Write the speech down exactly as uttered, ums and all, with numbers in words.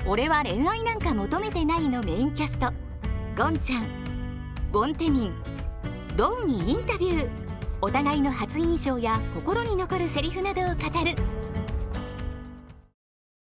俺は恋愛なんか求めてないのメインキャスト、ゴンちゃん、ウォンテミン、ドウにインタビュー。お互いの初印象や心に残るセリフなどを語る